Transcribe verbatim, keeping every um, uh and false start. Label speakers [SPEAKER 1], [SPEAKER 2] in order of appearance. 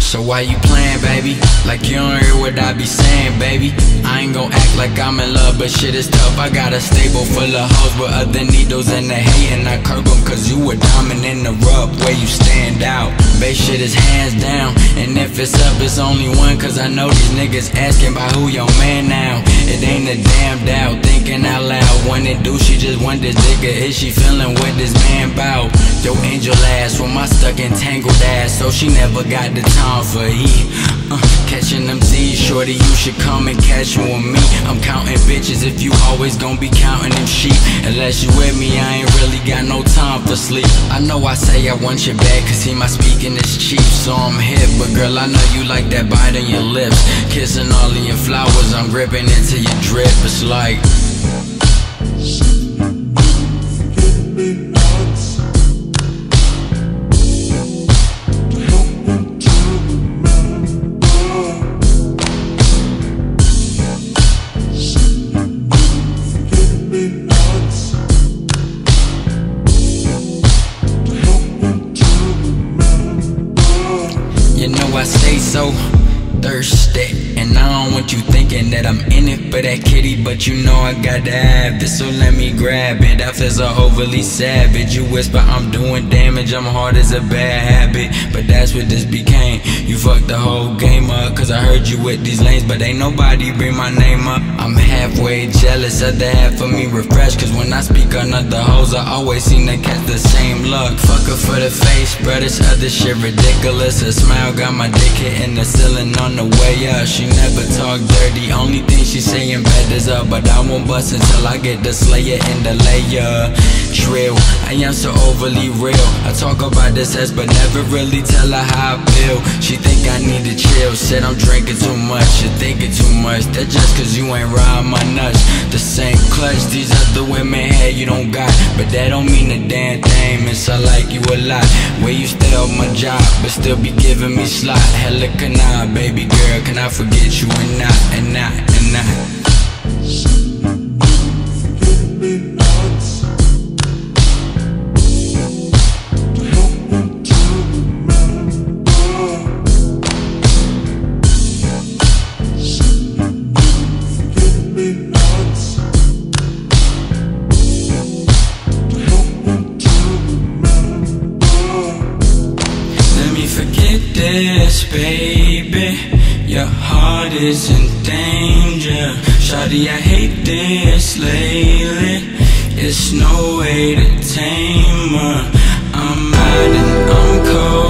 [SPEAKER 1] So why you playing, baby? Like you don't hear what I be saying, baby. I ain't gon' act like I'm in love, but shit is tough. I got a stable full of hoes with other needles and they hatin'. I curb them cause you a diamond in the rough, where you stand out. Bass shit is hands down, and if it's up, it's only one. Cause I know these niggas asking about who your man now. It ain't a damn doubt, thinking out loud. When it do, she just want this nigga. Is she feeling what this man bout? Yo, angel ass with my stuck entangled ass, so she never got the time for E. Uh, catching them Z's, shorty, you should come and catch one with me. I'm counting bitches if you always gon' be counting them sheep. Unless you with me, I ain't really got no time for sleep. I know I say I want you back, cause see my speaking is cheap, so I'm hip. But girl, I know you like that bite on your lips, kissing all of your flowers, I'm gripping into your drip. It's like you know I stay so thirsty, and I don't want you thinking that I'm in it for that kitty, but you know I gotta have this, so let me grab it. I feel so overly savage. You whisper I'm doing damage, I'm hard as a bad habit, but that's what this became. You fucked the whole game up, cause I heard you with these lanes, but ain't nobody bring my name up. I'm halfway jealous, other half of me refreshed, cause when I speak on other hoes, I always seem to catch the same luck. Fuck her for the face, bro, this other shit ridiculous. Her smile got my dick hitting the ceiling on the way up. She never talk dirty, only thing she saying bad is up, but I won't bust until I get the slayer in the layer. Trill, I am so overly real. I talk about this ass, but never really tell her how I feel. She think I need to chill, said I'm drinking too much, you're thinking too much. That's just cause you ain't riding my nuts. The same clutch these other women had, you don't got, but that don't mean a damn thing. Miss, I like you a lot, where you stay off my job, but still be giving me slot. Hella can I, baby girl, can I forget you and not, and not, and not? This, baby, your heart is in danger. Shawty, I hate this lately. It's no way to tame her. I'm mad and I'm cold.